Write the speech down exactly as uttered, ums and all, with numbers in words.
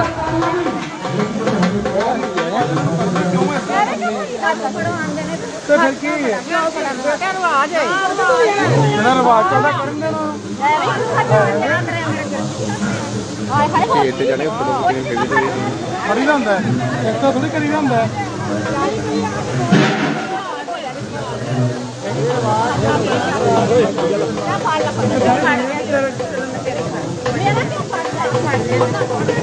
ਤੇ ਫਿਰ ਕੀ ਹੈ ਆ ਜਾਏ ਜਿਹੜਾ ਰਿਵਾਜ ਚੱਲਦਾ ਕਰਨ ਦੇਣਾ ਖੇਤ ਤੇ ਜਾਣੇ ਉੱਪਰ ਕਿਵੇਂ ਖੇਡਦੇ ਕਰੀ ਦਾ ਹੁੰਦਾ ਇੱਕ ਤਾਂ ਥੋੜੀ ਕਰੀ ਦਾ ਹੁੰਦਾ ਮੇਰਾ ਕਿਉਂ ਫੜ ਲੈ